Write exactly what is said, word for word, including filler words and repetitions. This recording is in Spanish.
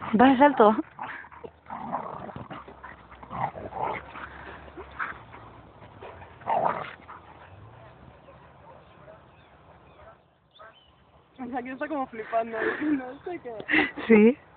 ¿Vas a salto? O sea, que está como flipando, no sé qué. Sí.